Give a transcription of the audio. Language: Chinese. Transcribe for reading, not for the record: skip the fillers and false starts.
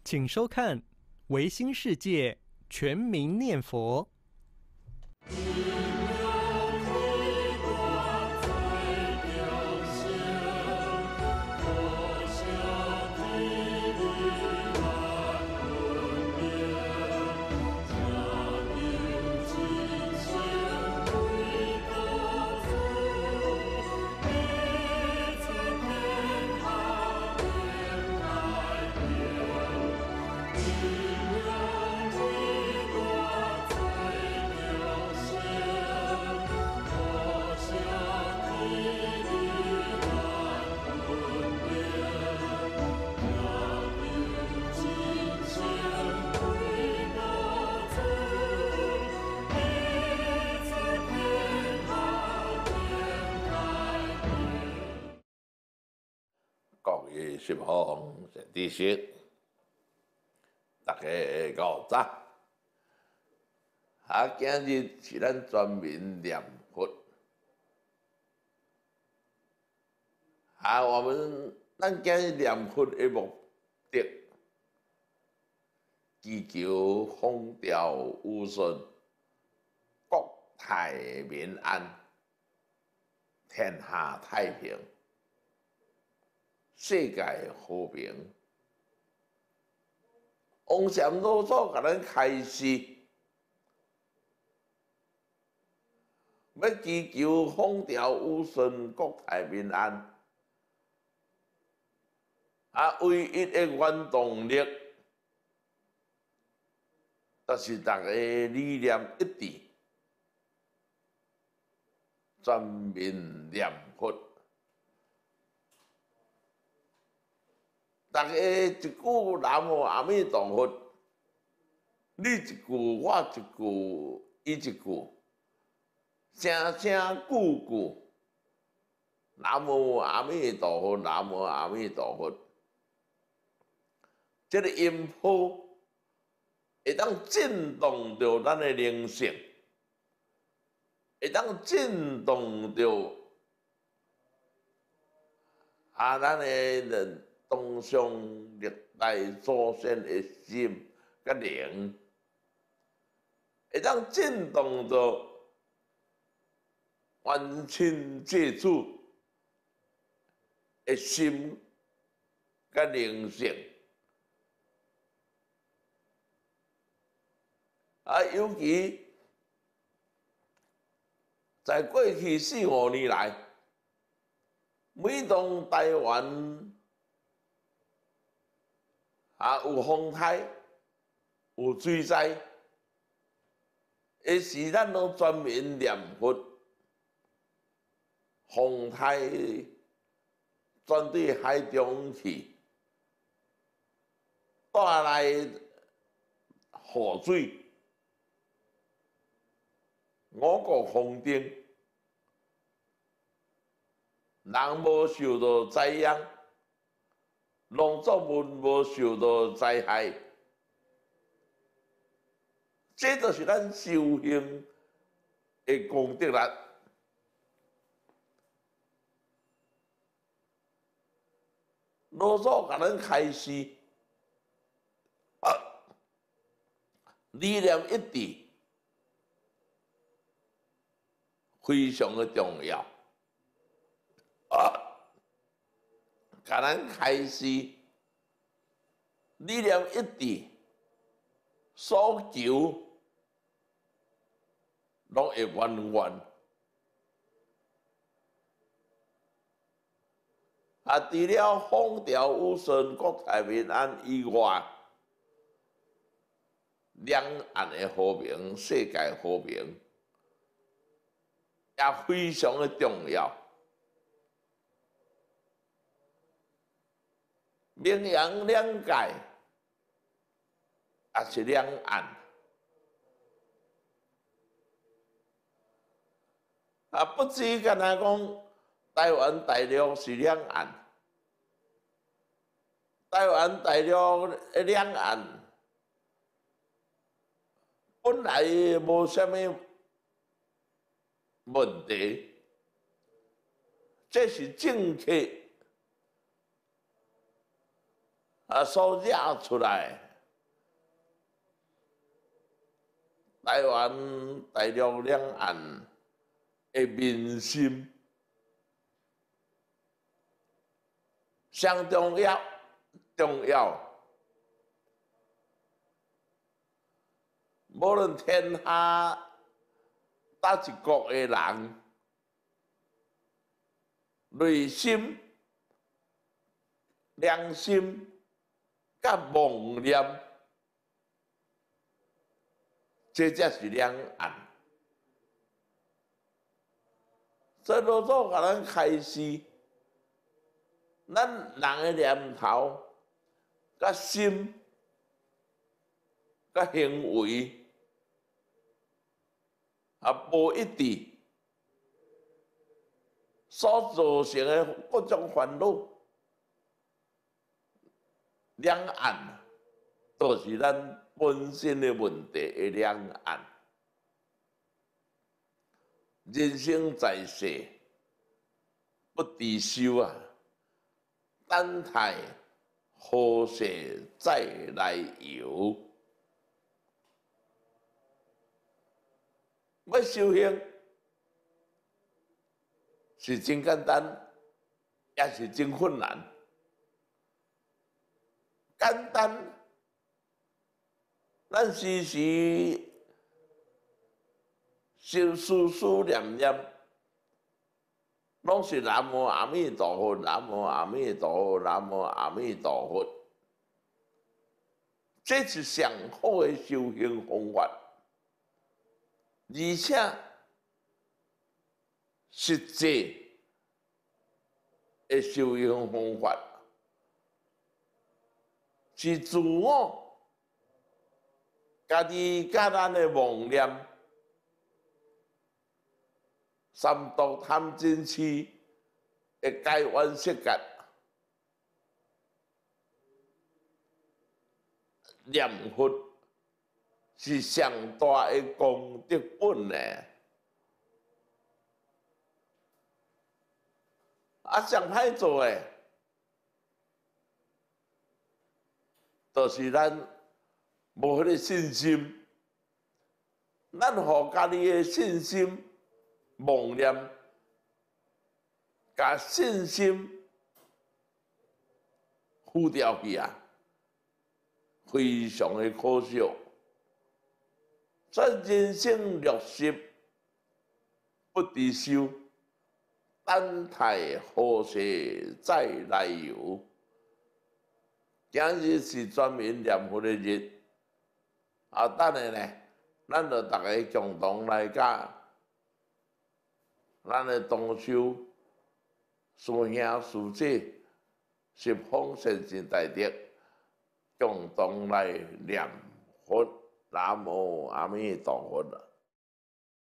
请收看《维新世界全民念佛》。 各位师兄善知识，大家午早。今日是咱全民念佛。咱今日念佛的目的，祈求风调雨顺，国泰民安，天下太平。世界和平，王禅老祖甲咱开示，要祈求风调雨顺、国泰民安。唯一的原动力，就是大家理念一致，全民念佛。大家一句南无阿弥陀佛，你一句我一句，伊一句，声声句句，南无阿弥陀佛，南无阿弥陀佛。这个音符会当震动着咱的灵性，会当震动着咱的人。东上历代祖先的心甲灵，会当震动着冤亲债主的心甲灵性。尤其在过去4、5年来，每当台湾有风灾、有水灾，时咱拢全民念佛，风灾转对海中去，带来雨水，五谷丰登，人无受到灾殃。农作物无受到灾害，这就是咱修行的功德力。老祖甲咱开示，理念一致，非常的重要。甲咱开示，理念一致，所求拢会圆圆。除了风调雨顺、国泰民安以外，两岸的和平、世界和平也非常的重要。名扬两界，也是两岸。不至于干那讲台湾大陆是两岸，台湾大陆的两岸本来无啥物问题，这是政客所惹出来，台湾、大陆两岸的民心上重要，无论天下哪一国的人，内心、良心、甲妄念，这才是两岸。所以老早甲咱开示，咱人的念头、甲心、甲行为。无一致，所造成的各种烦恼，两岸都是咱本身的问题的两岸。人生在世，不知修啊，等待何时再来游？要修行是真简单，也是真困难。简单，咱时时思思念念，拢是南无阿弥陀佛，南无阿弥陀佛，南无阿弥陀佛。这是上好的修行方法。而且实际的修行方法是自我家己甲咱的妄念、三毒贪嗔痴的解冤释结，念佛。是上大的功德本呢。上歹做的，就是咱无迄个信心。咱互家己的信心、妄念，甲信心付掉去啊，非常的可惜。所以人生乐习不知修，等待何时再来游？今日是专门念佛的日，等下呢，咱就大家共同来甲咱的同修、师兄师姐、十方善心大德，共同来念佛。南无阿弥陀佛。